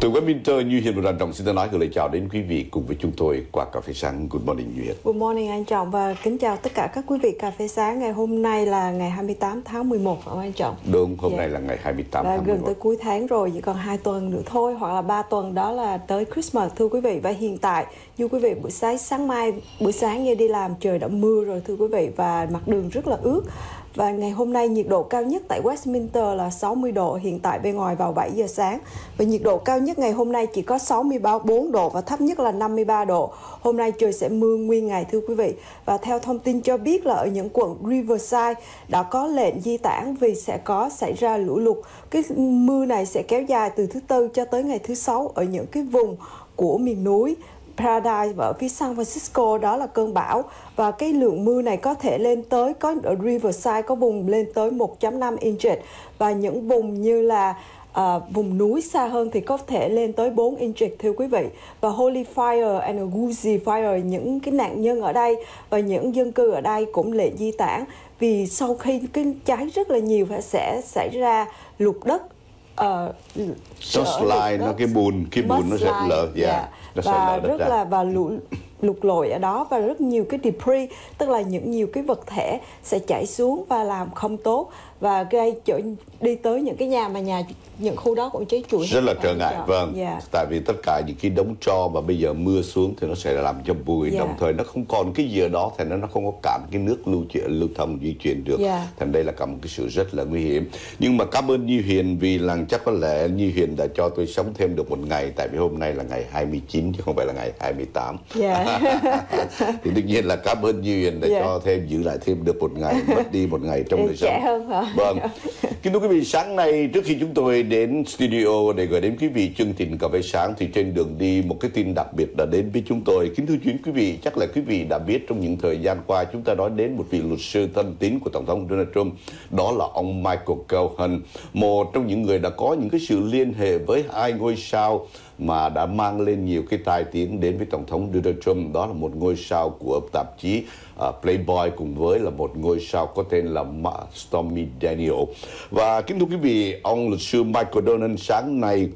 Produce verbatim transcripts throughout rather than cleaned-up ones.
Từ Westminster, Như Hiền và Trọng xin thân nói gửi lời chào đến quý vị cùng với chúng tôi qua Cà phê Sáng. Good morning, Như Hiền. Good morning anh Trọng và kính chào tất cả các quý vị Cà phê Sáng. Ngày hôm nay là ngày hai mươi tám tháng mười một phải không anh Trọng? Đúng, hôm yeah. nay là ngày hai mươi tám và tháng mười một. Gần tới cuối tháng rồi, chỉ còn hai tuần nữa thôi hoặc là ba tuần đó là tới Christmas thưa quý vị. Và hiện tại như quý vị buổi sáng sáng mai buổi sáng như đi làm trời đã mưa rồi thưa quý vị và mặt đường rất là ướt. Và ngày hôm nay nhiệt độ cao nhất tại Westminster là sáu mươi độ, hiện tại bên ngoài vào bảy giờ sáng. Và nhiệt độ cao nhất ngày hôm nay chỉ có sáu mươi bốn độ và thấp nhất là năm mươi ba độ. Hôm nay trời sẽ mưa nguyên ngày thưa quý vị. Và theo thông tin cho biết là ở những quận Riverside đã có lệnh di tản vì sẽ có xảy ra lũ lụt. Cái mưa này sẽ kéo dài từ thứ Tư cho tới ngày thứ Sáu ở những cái vùng của miền núi. Paradise và ở phía San Francisco đó là cơn bão và cái lượng mưa này có thể lên tới, có ở Riverside có vùng lên tới một phẩy năm inches và những vùng như là à, vùng núi xa hơn thì có thể lên tới bốn inches thưa quý vị. Và Holy Fire and Guzzi Fire, những cái nạn nhân ở đây và những dân cư ở đây cũng lệnh di tản vì sau khi cái cháy rất là nhiều và sẽ xảy ra lụt đất. Uh, slide nó cái bùn cái bùn nó sẽ lở, yeah, yeah. Nó và sẽ lở rất là và lũ lụt lội ở đó và rất nhiều cái debris, tức là những nhiều cái vật thể sẽ chảy xuống và làm không tốt và gây chỗ đi tới những cái nhà mà nhà những khu đó cũng cháy trụi rất là trở ngại. Vâng, yeah. Tại vì tất cả những cái đống tro và bây giờ mưa xuống thì nó sẽ làm cho bụi, yeah. Đồng thời nó không còn cái gì ở đó thì nó nó không có cản cái nước lưu chuyển lưu thông di chuyển được, yeah. Thành đây là cả một cái sự rất là nguy hiểm. Nhưng mà cảm ơn Như Hiền vì là chắc có lẽ Như Hiền đã cho tôi sống thêm được một ngày, tại vì hôm nay là ngày hai mươi chín chứ không phải là ngày hai mươi tám. Yeah. Thì đương nhiên là cảm ơn Như Hiền đã yeah. cho thêm giữ lại thêm được một ngày, mất đi một ngày trong đời sống. Trẻ hơn hả? Vâng. Kính thưa quý vị, sáng nay trước khi chúng tôi đến studio để gửi đến quý vị chương trình Cà phê Sáng thì trên đường đi một cái tin đặc biệt đã đến với chúng tôi. Kính thưa quý vị, chắc là quý vị đã biết trong những thời gian qua chúng ta nói đến một vị luật sư thân tín của Tổng thống Donald Trump, đó là ông Michael Cohen, một trong những người đã có những cái sự liên hệ với hai ngôi sao mà đã mang lên nhiều cái tai tiếng đến với Tổng thống Donald Trump. Đó là một ngôi sao của tạp chí uh, Playboy cùng với là một ngôi sao có tên là Stormy Daniels. Và kính thưa quý vị, ông luật sư Michael Donald sáng nay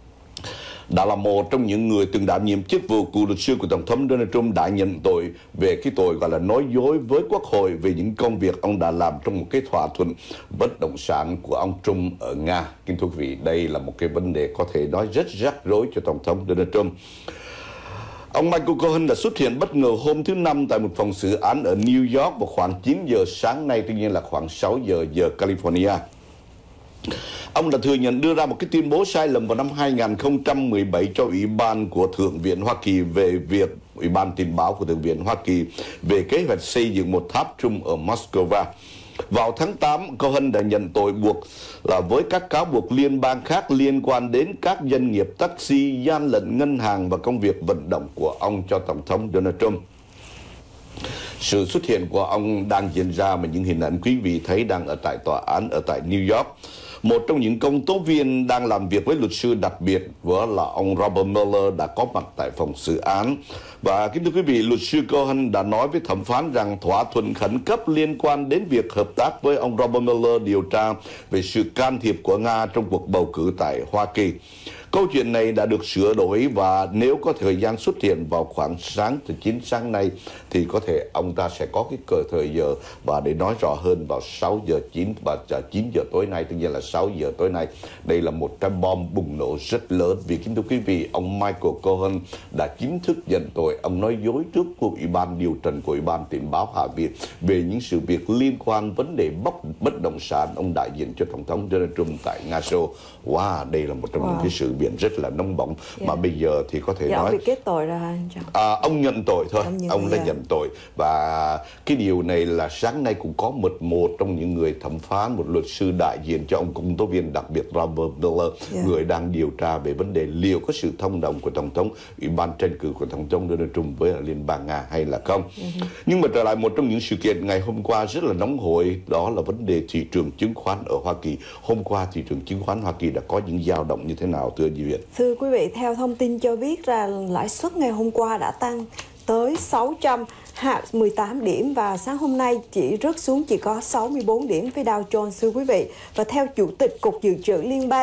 đã là một trong những người từng đảm nhiệm chức vụ của luật sư của Tổng thống Donald Trump đã nhận tội về cái tội gọi là nói dối với Quốc hội về những công việc ông đã làm trong một cái thỏa thuận bất động sản của ông Trump ở Nga. Kính thưa quý vị, đây là một cái vấn đề có thể nói rất rắc rối cho Tổng thống Donald Trump. Ông Michael Cohen đã xuất hiện bất ngờ hôm thứ Năm tại một phòng xử án ở New York vào khoảng chín giờ sáng nay, tuy nhiên là khoảng sáu giờ giờ California. Ông đã thừa nhận đưa ra một cái tuyên bố sai lầm vào năm hai nghìn không trăm mười bảy cho Ủy ban của Thượng viện Hoa Kỳ về việc Ủy ban tình báo của Thượng viện Hoa Kỳ về kế hoạch xây dựng một tháp Trump ở Moscow. Vào tháng tám, Cohen đã nhận tội buộc là với các cáo buộc liên bang khác liên quan đến các doanh nghiệp taxi, gian lận ngân hàng và công việc vận động của ông cho Tổng thống Donald Trump. Sự xuất hiện của ông đang diễn ra mà những hình ảnh quý vị thấy đang ở tại tòa án ở tại New York. Một trong những công tố viên đang làm việc với luật sư đặc biệt vừa là ông Robert Mueller đã có mặt tại phòng xử án. Và kính thưa quý vị, luật sư Cohen đã nói với thẩm phán rằng thỏa thuận khẩn cấp liên quan đến việc hợp tác với ông Robert Mueller điều tra về sự can thiệp của Nga trong cuộc bầu cử tại Hoa Kỳ. Câu chuyện này đã được sửa đổi và nếu có thời gian xuất hiện vào khoảng sáng từ chín sáng nay thì có thể ông ta sẽ có cái cờ thời giờ và để nói rõ hơn vào sáu giờ chín và chín giờ tối nay, tất nhiên là sáu giờ tối nay. Đây là một cái bom bùng nổ rất lớn vì kính thưa quý vị, ông Michael Cohen đã chính thức nhận tội. Ông nói dối trước của Ủy ban điều trần của Ủy ban tình báo Hạ viện về những sự việc liên quan vấn đề bóc bất động sản ông đại diện cho Tổng thống Donald Trump tại Nga Xô. Wow, đây là một trong wow. những cái sự biển rất là nóng bỏng, yeah. mà bây giờ thì có thể dạ, nói ông bị kết tội rồi anh Trọng. À, ông nhận tội thôi, ông, ông đã yeah. nhận tội và cái điều này là sáng nay cũng có một một trong những người thẩm phán, một luật sư đại diện cho ông công tố viên đặc biệt Robert Mueller, yeah. người đang điều tra về vấn đề liệu có sự thông đồng của Tổng thống, Ủy ban tranh cử của Tổng thống Donald Trump với Liên bang Nga hay là không. Uh-huh. Nhưng mà trở lại một trong những sự kiện ngày hôm qua rất là nóng hổi, đó là vấn đề thị trường chứng khoán ở Hoa Kỳ. Hôm qua thị trường chứng khoán Hoa Kỳ đã có những dao động như thế nào thưa Duy Việt? Thưa quý vị, theo thông tin cho biết là lãi suất ngày hôm qua đã tăng tới sáu trăm mười tám điểm và sáng hôm nay chỉ rớt xuống chỉ có sáu mươi bốn điểm với Dow Jones thưa quý vị. Và theo Chủ tịch Cục Dự trữ Liên bang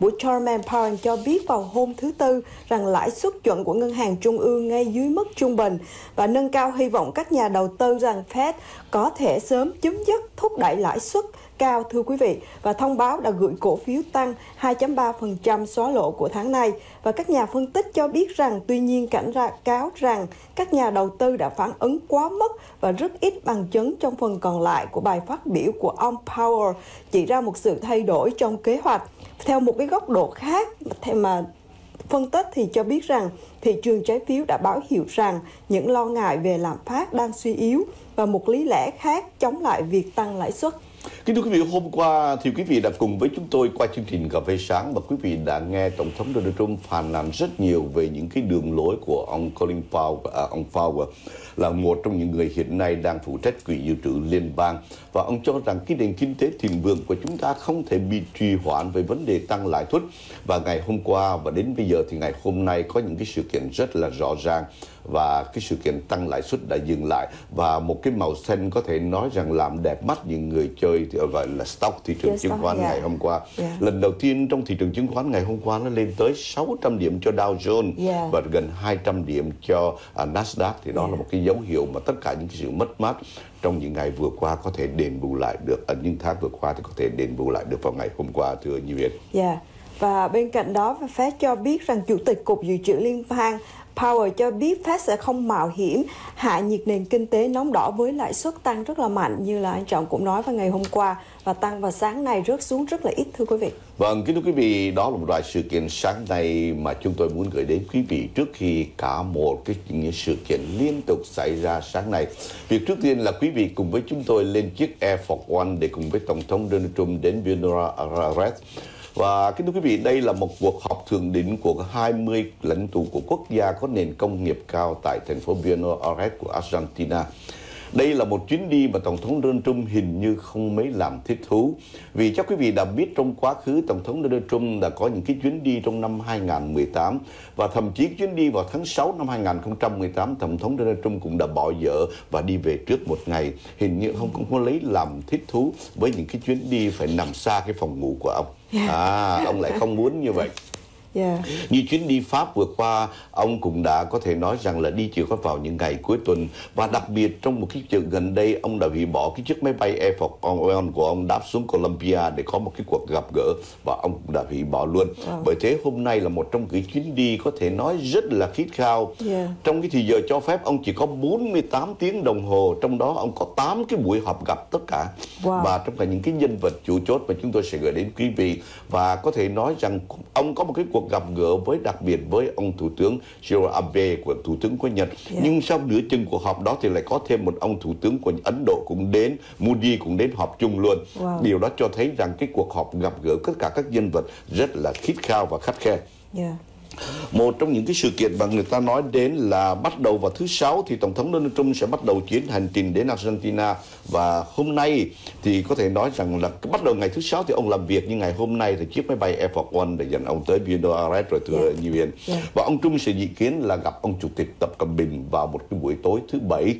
buổi Chairman Powell cho biết vào hôm thứ Tư rằng lãi suất chuẩn của Ngân hàng Trung ương ngay dưới mức trung bình và nâng cao hy vọng các nhà đầu tư rằng Fed có thể sớm chấm dứt thúc đẩy lãi suất cao, thưa quý vị, và thông báo đã gửi cổ phiếu tăng hai phẩy ba phần trăm xóa lỗ của tháng này. Và các nhà phân tích cho biết rằng tuy nhiên cảnh cáo rằng các nhà đầu tư đã phản ứng quá mức và rất ít bằng chứng trong phần còn lại của bài phát biểu của ông Powell chỉ ra một sự thay đổi trong kế hoạch. Theo một cái góc độ khác mà phân tích thì cho biết rằng thị trường trái phiếu đã báo hiệu rằng những lo ngại về lạm phát đang suy yếu và một lý lẽ khác chống lại việc tăng lãi suất. Kính thưa quý vị, hôm qua thì quý vị đã cùng với chúng tôi qua chương trình Cà phê Sáng và quý vị đã nghe Tổng thống Donald Trump phàn nàn rất nhiều về những cái đường lối của ông Colin Powell, à, ông Powell là một trong những người hiện nay đang phụ trách Quỹ dự trữ liên bang, và ông cho rằng cái nền kinh tế thịnh vượng của chúng ta không thể bị trì hoãn với vấn đề tăng lãi suất. Và ngày hôm qua và đến bây giờ thì ngày hôm nay có những cái sự kiện rất là rõ ràng và cái sự kiện tăng lãi suất đã dừng lại, và một cái màu xanh có thể nói rằng làm đẹp mắt những người chơi thì gọi là stock thị trường yes, chứng khoán yeah. ngày hôm qua. Yeah. Lần đầu tiên trong thị trường chứng khoán ngày hôm qua nó lên tới sáu trăm điểm cho Dow Jones yeah. và gần hai trăm điểm cho uh, Nasdaq, thì đó yeah. là một cái dấu hiệu mà tất cả những cái sự mất mát trong những ngày vừa qua có thể đền bù lại được, ở những tháng vừa qua thì có thể đền bù lại được vào ngày hôm qua, thưa Như Việt. Yeah. Và bên cạnh đó, Fed cho biết rằng Chủ tịch Cục Dự trữ Liên bang Powell cho biết Fed sẽ không mạo hiểm hạ nhiệt nền kinh tế nóng đỏ với lãi suất tăng rất là mạnh như là anh Trọng cũng nói vào ngày hôm qua, và tăng vào sáng nay rớt xuống rất là ít, thưa quý vị. Vâng, kính thưa quý vị, đó là một vài sự kiện sáng nay mà chúng tôi muốn gửi đến quý vị trước khi cả một cái những sự kiện liên tục xảy ra sáng nay. Việc trước tiên là quý vị cùng với chúng tôi lên chiếc Air Force One để cùng với Tổng thống Donald Trump đến Buenos Aires. Và kính thưa quý vị, đây là một cuộc họp thượng đỉnh của hai mươi lãnh tụ của quốc gia có nền công nghiệp cao tại thành phố Buenos Aires của Argentina. Đây là một chuyến đi mà Tổng thống Donald Trump hình như không mấy làm thích thú. Vì chắc quý vị đã biết trong quá khứ Tổng thống Donald Trump đã có những cái chuyến đi trong năm hai nghìn không trăm mười tám, và thậm chí chuyến đi vào tháng sáu năm hai nghìn không trăm mười tám Tổng thống Donald Trump cũng đã bỏ dở và đi về trước một ngày. Hình như không cũng có lấy làm thích thú với những cái chuyến đi phải nằm xa cái phòng ngủ của ông. À, ông lại không muốn như vậy. Yeah. Như chuyến đi Pháp vừa qua, ông cũng đã có thể nói rằng là đi chỉ có vào những ngày cuối tuần, và đặc biệt trong một cái chuyện gần đây ông đã hủy bỏ cái chiếc máy bay Air Force One của ông đáp xuống Colombia để có một cái cuộc gặp gỡ, và ông cũng đã hủy bỏ luôn. Wow. Bởi thế hôm nay là một trong cái chuyến đi có thể nói rất là khít khao. Yeah. Trong cái thì giờ cho phép ông chỉ có bốn mươi tám tiếng đồng hồ, trong đó ông có tám cái buổi họp gặp tất cả. Wow. Và trong cả những cái nhân vật chủ chốt mà chúng tôi sẽ gửi đến quý vị, và có thể nói rằng ông có một cái cuộc gặp gỡ với đặc biệt với ông Thủ tướng Shinzo Abe của Thủ tướng của Nhật. Yeah. Nhưng sau nửa chừng cuộc họp đó thì lại có thêm một ông Thủ tướng của Ấn Độ cũng đến, Modi cũng đến họp chung luôn. Wow. Điều đó cho thấy rằng cái cuộc họp gặp gỡ tất cả các nhân vật rất là khít khao và khắt khe. Yeah. Một trong những cái sự kiện mà người ta nói đến là bắt đầu vào thứ Sáu thì Tổng thống Donald Trump sẽ bắt đầu chuyến hành trình đến Argentina, và hôm nay thì có thể nói rằng là bắt đầu ngày thứ Sáu thì ông làm việc, nhưng ngày hôm nay thì chiếc máy bay Air Force One để dẫn ông tới Buenos Aires rồi, thưa yeah. Như Viên. Yeah. Và ông Trump sẽ dự kiến là gặp ông Chủ tịch Tập Cận Bình vào một cái buổi tối thứ Bảy.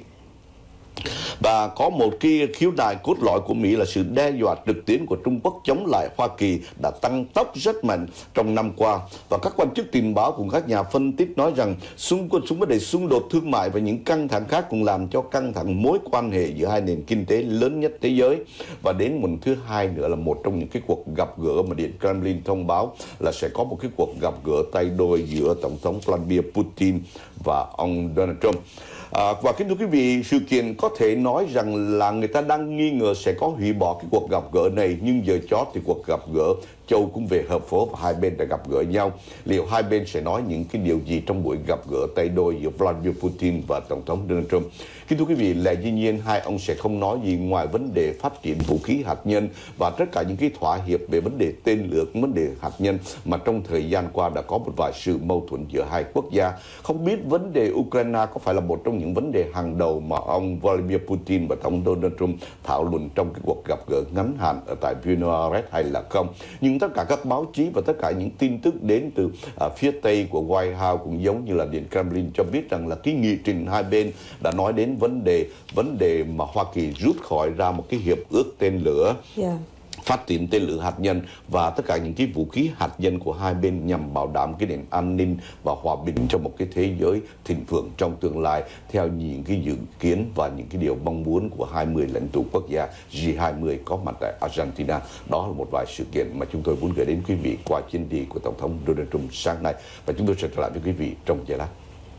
Và có một cái khiếu nại cốt lõi của Mỹ là sự đe dọa trực tuyến của Trung Quốc chống lại Hoa Kỳ đã tăng tốc rất mạnh trong năm qua. Và các quan chức tình báo cùng các nhà phân tích nói rằng xung quanh xung vấn đề xung đột thương mại và những căng thẳng khác cũng làm cho căng thẳng mối quan hệ giữa hai nền kinh tế lớn nhất thế giới. Và đến một thứ hai nữa là một trong những cái cuộc gặp gỡ mà Điện Kremlin thông báo là sẽ có một cái cuộc gặp gỡ tay đôi giữa Tổng thống Vladimir Putin và ông Donald Trump. À, và kính thưa quý vị, sự kiện có thể nói rằng là người ta đang nghi ngờ sẽ có hủy bỏ cái cuộc gặp gỡ này, nhưng giờ chót thì cuộc gặp gỡ Châu cũng về hợp phố và hai bên đã gặp gỡ nhau. Liệu hai bên sẽ nói những cái điều gì trong buổi gặp gỡ tay đôi giữa Vladimir Putin và Tổng thống Donald Trump? Kính thưa quý vị, lẽ dĩ nhiên hai ông sẽ không nói gì ngoài vấn đề phát triển vũ khí hạt nhân và tất cả những cái thỏa hiệp về vấn đề tên lửa, vấn đề hạt nhân mà trong thời gian qua đã có một vài sự mâu thuẫn giữa hai quốc gia. Không biết vấn đề Ukraine có phải là một trong những vấn đề hàng đầu mà ông Vladimir Putin và Tổng thống Donald Trump thảo luận trong cái cuộc gặp gỡ ngắn hạn ở tại Buenos Aires hay là không? Nhưng tất cả các báo chí và tất cả những tin tức đến từ uh, phía Tây của White House cũng giống như là Điện Kremlin cho biết rằng là cái nghị trình hai bên đã nói đến vấn đề vấn đề mà Hoa Kỳ rút khỏi ra một cái hiệp ước tên lửa. Yeah. phát triển tên lửa hạt nhân và tất cả những cái vũ khí hạt nhân của hai bên nhằm bảo đảm cái nền an ninh và hòa bình trong một cái thế giới thịnh vượng trong tương lai theo những cái dự kiến và những cái điều mong muốn của hai mươi lãnh tụ quốc gia G hai mươi có mặt tại Argentina. Đó là một vài sự kiện mà chúng tôi muốn gửi đến quý vị qua chuyến đi của Tổng thống Donald Trump sáng nay, và chúng tôi sẽ trở lại với quý vị trong giây lát.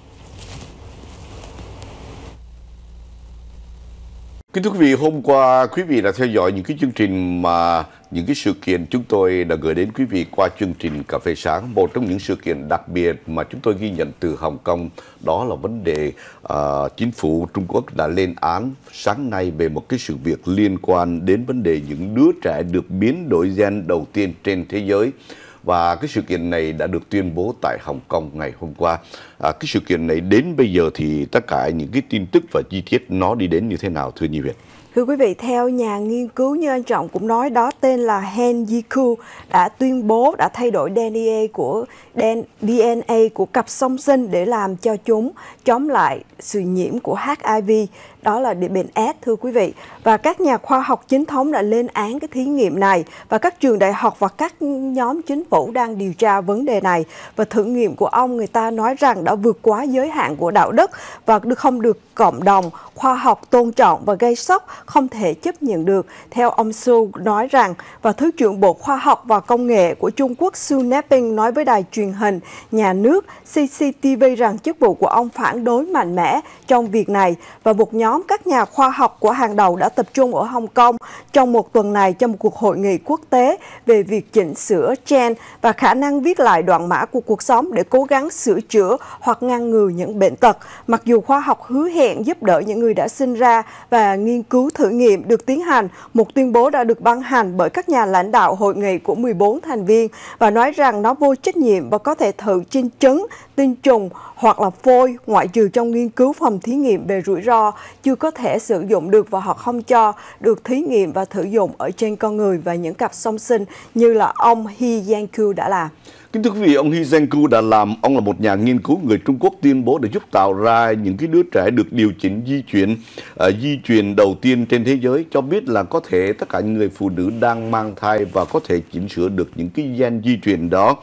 Kính thưa quý vị, hôm qua quý vị đã theo dõi những cái chương trình mà những cái sự kiện chúng tôi đã gửi đến quý vị qua chương trình Cà phê sáng. Một trong những sự kiện đặc biệt mà chúng tôi ghi nhận từ Hồng Kông đó là vấn đề uh, chính phủ Trung Quốc đã lên án sáng nay về một cái sự việc liên quan đến vấn đề những đứa trẻ được biến đổi gen đầu tiên trên thế giới. Và cái sự kiện này đã được tuyên bố tại Hồng Kông ngày hôm qua. À, cái sự kiện này đến bây giờ thì tất cả những cái tin tức và chi tiết nó đi đến như thế nào thưa Nhi Việt? Thưa quý vị, theo nhà nghiên cứu như anh Trọng cũng nói đó, tên là Hen Yiku đã tuyên bố đã thay đổi đê en a của đê en a của cặp song sinh để làm cho chúng chống lại sự nhiễm của H I V, đó là bệnh AIDS thưa quý vị. Và các nhà khoa học chính thống đã lên án cái thí nghiệm này, và các trường đại học và các nhóm chính phủ đang điều tra vấn đề này. Và thử nghiệm của ông, người ta nói rằng đã vượt quá giới hạn của đạo đức và không được cộng đồng khoa học tôn trọng và gây sốc không thể chấp nhận được. Theo ông Su nói rằng, và Thứ trưởng Bộ Khoa học và Công nghệ của Trung Quốc Su Neping nói với đài truyền hình nhà nước xê xê tê vê rằng chức vụ của ông phản đối mạnh mẽ trong việc này. Và một nhóm các nhà khoa học của hàng đầu đã tập trung ở Hồng Kông trong một tuần này trong một cuộc hội nghị quốc tế về việc chỉnh sửa gen và khả năng viết lại đoạn mã của cuộc sống để cố gắng sửa chữa hoặc ngăn ngừa những bệnh tật. Mặc dù khoa học hứa hẹn giúp đỡ những người đã sinh ra và nghiên cứu thử nghiệm được tiến hành, một tuyên bố đã được ban hành bởi các nhà lãnh đạo hội nghị của mười bốn thành viên và nói rằng nó vô trách nhiệm và có thể thử trên trứng, tinh trùng hoặc là phôi, ngoại trừ trong nghiên cứu phòng thí nghiệm về rủi ro chưa có thể sử dụng được, và họ không cho được thí nghiệm và thử dụng ở trên con người và những cặp song sinh như là ông He Jiankui đã làm. Kính thưa quý vị, ông He Jiankui đã làm, ông là một nhà nghiên cứu người Trung Quốc tuyên bố để giúp tạo ra những cái đứa trẻ được điều chỉnh di chuyển, uh, di truyền đầu tiên trên thế giới, cho biết là có thể tất cả những người phụ nữ đang mang thai và có thể chỉnh sửa được những cái gen di truyền đó.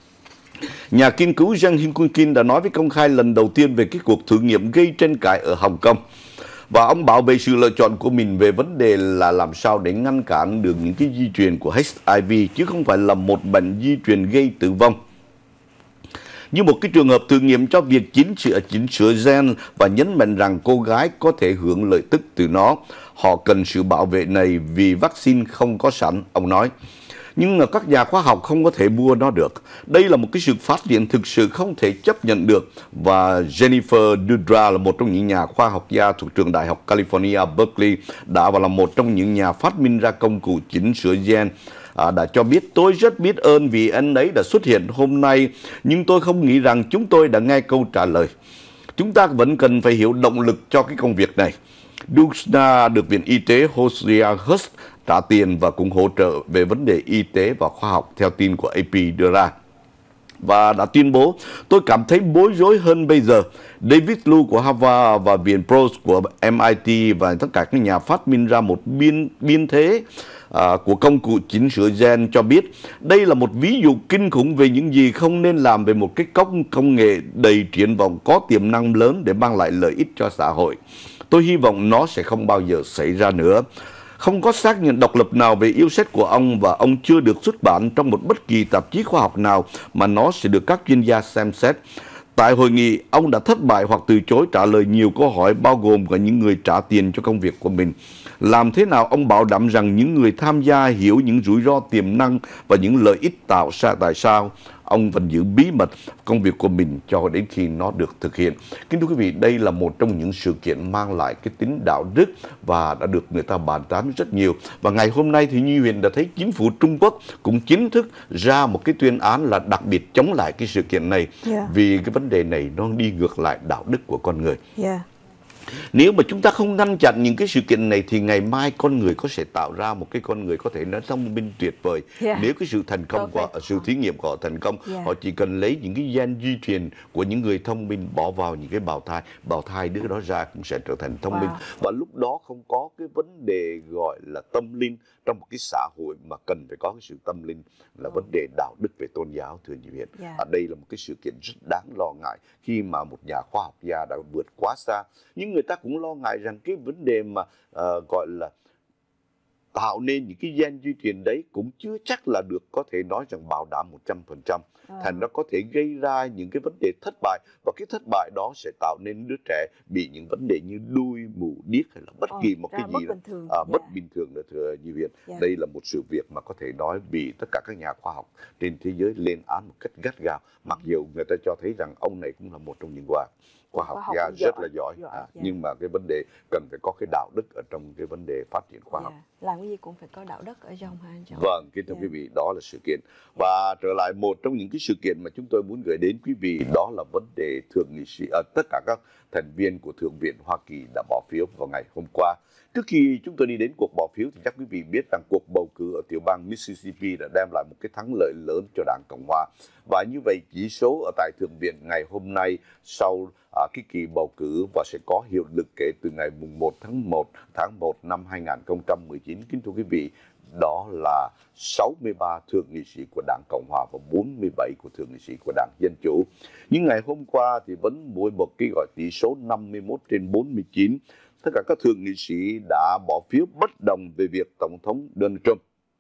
Nhà nghiên cứu Zhang Hinquin đã nói với công khai lần đầu tiên về cái cuộc thử nghiệm gây tranh cãi ở Hồng Kông. Và ông bảo vệ sự lựa chọn của mình về vấn đề là làm sao để ngăn cản được những cái di truyền của H I V, chứ không phải là một bệnh di truyền gây tử vong. Như một cái trường hợp thử nghiệm cho việc chỉnh sửa, chỉnh sửa gen, và nhấn mạnh rằng cô gái có thể hưởng lợi tức từ nó. Họ cần sự bảo vệ này vì vaccine không có sẵn, ông nói. Nhưng mà các nhà khoa học không có thể mua nó được. Đây là một cái sự phát triển thực sự không thể chấp nhận được. Và Jennifer Doudna là một trong những nhà khoa học gia thuộc trường Đại học California, Berkeley, đã và là một trong những nhà phát minh ra công cụ chỉnh sửa gen. À, đã cho biết: tôi rất biết ơn vì anh ấy đã xuất hiện hôm nay, nhưng tôi không nghĩ rằng chúng tôi đã nghe câu trả lời. Chúng ta vẫn cần phải hiểu động lực cho cái công việc này. Doudna được Viện Y tế Hosea Hurst trả tiền và cũng hỗ trợ về vấn đề y tế và khoa học, theo tin của A P đưa ra. Và đã tuyên bố: tôi cảm thấy bối rối hơn bây giờ. David Liu của Harvard và Viện Broad của M I T và tất cả các nhà phát minh ra một biên, biên thế à, của công cụ chỉnh sửa gen cho biết đây là một ví dụ kinh khủng về những gì không nên làm về một cái công, công nghệ đầy triển vọng có tiềm năng lớn để mang lại lợi ích cho xã hội. Tôi hy vọng nó sẽ không bao giờ xảy ra nữa. Không có xác nhận độc lập nào về yêu sách của ông, và ông chưa được xuất bản trong một bất kỳ tạp chí khoa học nào mà nó sẽ được các chuyên gia xem xét. Tại hội nghị, ông đã thất bại hoặc từ chối trả lời nhiều câu hỏi, bao gồm cả những người trả tiền cho công việc của mình. Làm thế nào ông bảo đảm rằng những người tham gia hiểu những rủi ro tiềm năng và những lợi ích tạo ra tại sao ông vẫn giữ bí mật công việc của mình cho đến khi nó được thực hiện. Kính thưa quý vị, đây là một trong những sự kiện mang lại cái tính đạo đức và đã được người ta bàn tán rất nhiều. Và ngày hôm nay thì Nhi Huyền đã thấy chính phủ Trung Quốc cũng chính thức ra một cái tuyên án là đặc biệt chống lại cái sự kiện này, yeah. vì cái vấn đề này nó đi ngược lại đạo đức của con người. Yeah. Nếu mà chúng ta không ngăn chặn những cái sự kiện này thì ngày mai con người có sẽ tạo ra một cái con người có thể nói thông minh tuyệt vời. Yeah. Nếu cái sự thành công của Perfect. sự thí nghiệm của họ thành công, Yeah. họ chỉ cần lấy những cái gen di truyền của những người thông minh bỏ vào những cái bào thai, bào thai đứa đó ra cũng sẽ trở thành thông Wow. minh. Và lúc đó không có cái vấn đề gọi là tâm linh trong một cái xã hội mà cần phải có cái sự tâm linh là Oh. vấn đề đạo đức về tôn giáo, thưa quý vị. Yeah. Ở đây là một cái sự kiện rất đáng lo ngại khi mà một nhà khoa học gia đã vượt quá xa. Nhưng người ta cũng lo ngại rằng cái vấn đề mà uh, gọi là tạo nên những cái gen di truyền đấy cũng chưa chắc là được có thể nói rằng bảo đảm một trăm phần trăm. À. Thành nó có thể gây ra những cái vấn đề thất bại, và cái thất bại đó sẽ tạo nên đứa trẻ bị những vấn đề như đuôi, mù, điếc hay là bất Ồ, kỳ một cái bất gì đó bình thường. à, bất Yeah. bình thường nữa, thưa Như Việt. Yeah. Đây là một sự việc mà có thể nói bị tất cả các nhà khoa học trên thế giới lên án một cách gắt gao, mặc dù người ta cho thấy rằng ông này cũng là một trong những khoa khoa học gia rất là giỏi, giỏi. À, Yeah. nhưng mà cái vấn đề cần phải có cái đạo đức ở trong cái vấn đề phát triển khoa học. Yeah. Làm cái gì cũng phải có đạo đức ở trong ha anh Trọng. Vâng, kính thưa Yeah. quý vị, đó là sự kiện. Và trở lại một trong những cái sự kiện mà chúng tôi muốn gửi đến quý vị, đó là vấn đề thượng nghị sĩ, à, tất cả các thành viên của Thượng viện Hoa Kỳ đã bỏ phiếu vào ngày hôm qua. Trước khi chúng tôi đi đến cuộc bỏ phiếu thì chắc quý vị biết rằng cuộc bầu cử ở tiểu bang Mississippi đã đem lại một cái thắng lợi lớn cho Đảng Cộng Hòa. Và như vậy chỉ số ở tại Thượng viện ngày hôm nay sau à, cái kỳ bầu cử và sẽ có hiệu lực kể từ ngày mùng một tháng một tháng một năm hai nghìn không trăm mười chín. Kính thưa quý vị, đó là sáu mươi ba thượng nghị sĩ của Đảng Cộng Hòa và bốn mươi bảy của thượng nghị sĩ của Đảng Dân Chủ. Nhưng ngày hôm qua thì vẫn mỗi một cái gọi tỷ số năm mươi mốt trên bốn mươi chín. Tất cả các thượng nghị sĩ đã bỏ phiếu bất đồng về việc Tổng thống Donald Trump.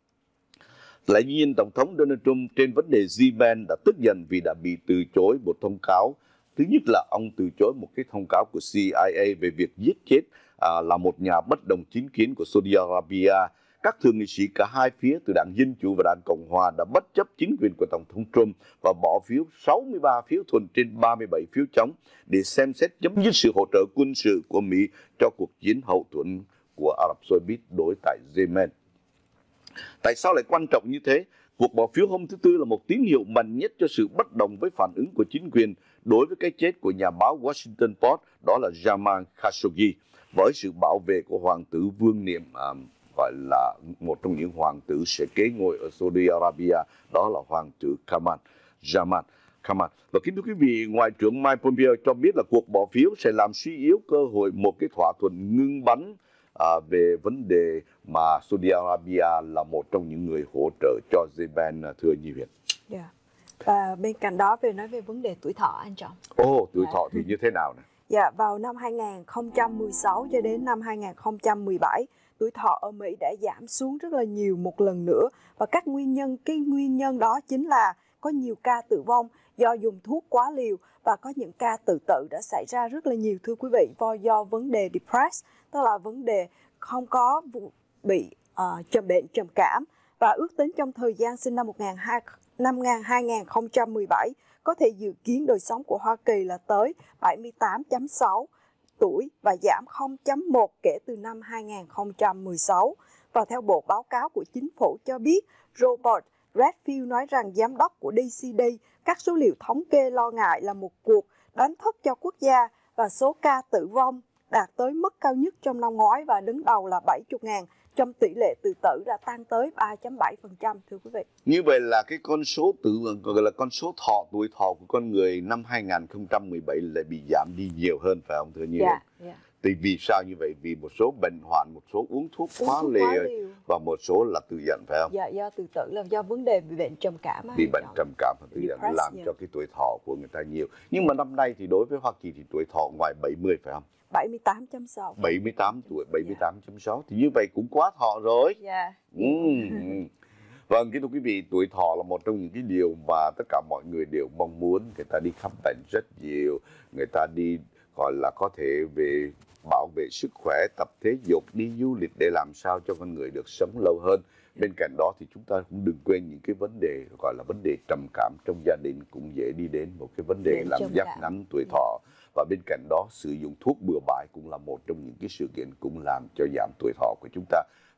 Lại nhiên, Tổng thống Donald Trump trên vấn đề G-band đã tức giận vì đã bị từ chối một thông cáo. Thứ nhất là ông từ chối một cái thông cáo của C I A về việc giết chết à, là một nhà bất đồng chính kiến của Saudi Arabia. Các thượng nghị sĩ cả hai phía từ Đảng Dân Chủ và Đảng Cộng Hòa đã bất chấp chính quyền của Tổng thống Trump và bỏ phiếu sáu mươi ba phiếu thuận trên ba mươi bảy phiếu chống để xem xét chấm dứt sự hỗ trợ quân sự của Mỹ cho cuộc chiến hậu thuẫn của Ả Rập Xê Út đối tại Yemen. Tại sao lại quan trọng như thế? Cuộc bỏ phiếu hôm thứ Tư là một tín hiệu mạnh nhất cho sự bất đồng với phản ứng của chính quyền đối với cái chết của nhà báo Washington Post, đó là Jamal Khashoggi, với sự bảo vệ của hoàng tử vương niệm, à, gọi là một trong những hoàng tử sẽ kế ngôi ở Saudi Arabia, đó là hoàng tử Kamal, Jamal Kamal. Và kính thưa quý vị, Ngoại trưởng Mike Pompeo cho biết là cuộc bỏ phiếu sẽ làm suy yếu cơ hội một cái thỏa thuận ngưng bắn à, về vấn đề mà Saudi Arabia là một trong những người hỗ trợ cho Yemen, thưa Nhi Việt. Yeah. Và bên cạnh đó về nói về vấn đề tuổi thọ anh Trọng. Ồ, oh, tuổi thọ thì như thế nào nè? Dạ, vào năm hai nghìn không trăm mười sáu cho đến năm hai nghìn không trăm mười bảy, tuổi thọ ở Mỹ đã giảm xuống rất là nhiều một lần nữa. Và các nguyên nhân, cái nguyên nhân đó chính là có nhiều ca tử vong do dùng thuốc quá liều, và có những ca tự tử đã xảy ra rất là nhiều, thưa quý vị, do vấn đề depressed, tức là vấn đề không có bị uh, trầm bệnh trầm cảm. Và ước tính trong thời gian sinh năm hai nghìn không trăm mười bảy có thể dự kiến đời sống của Hoa Kỳ là tới bảy mươi tám phẩy sáu tuổi và giảm không phẩy một kể từ năm hai nghìn không trăm mười sáu. Và theo bộ báo cáo của chính phủ cho biết, Robert Redfield nói rằng giám đốc của đê xê đê, các số liệu thống kê lo ngại là một cuộc đánh thức cho quốc gia và số ca tử vong đạt tới mức cao nhất trong năm ngoái và đứng đầu là bảy mươi nghìn, trong tỷ lệ tự tử đã tăng tới ba phẩy bảy phần trăm, thưa quý vị. Như vậy là cái con số tự gọi là con số thọ tuổi thọ của con người năm hai nghìn không trăm mười bảy lại bị giảm đi nhiều hơn, phải không thưa Nhi? Dạ, dạ. Thì vì sao như vậy? Vì một số bệnh hoạn, một số uống thuốc Uống quá thuốc liều quá liều. và một số là tự giận, phải không? Dạ, do tự tử là do vấn đề bị bệnh trầm cảm. Bị bệnh trầm cảm và tự giận làm yeah. cho cái tuổi thọ của người ta nhiều. Nhưng mà năm nay thì đối với Hoa Kỳ thì tuổi thọ ngoài bảy mươi, phải không? bảy mươi tám phẩy sáu. bảy mươi tám tuổi, bảy mươi tám phẩy sáu thì như vậy cũng quá thọ rồi. Dạ. Ừ. Vâng, kính thưa quý vị, tuổi thọ là một trong những cái điều mà tất cả mọi người đều mong muốn. Người ta đi khám bệnh rất nhiều, người ta đi gọi là có thể về bảo vệ sức khỏe, tập thể dục, đi du lịch để làm sao cho con người được sống lâu hơn. Bên cạnh đó thì chúng ta cũng đừng quên những cái vấn đề gọi là vấn đề trầm cảm trong gia đình cũng dễ đi đến một cái vấn đề làm giáp ngắn tuổi thọ. Và bên cạnh đó sử dụng thuốc bừa bãi cũng là một trong những cái sự kiện cũng làm cho giảm tuổi thọ của chúng ta.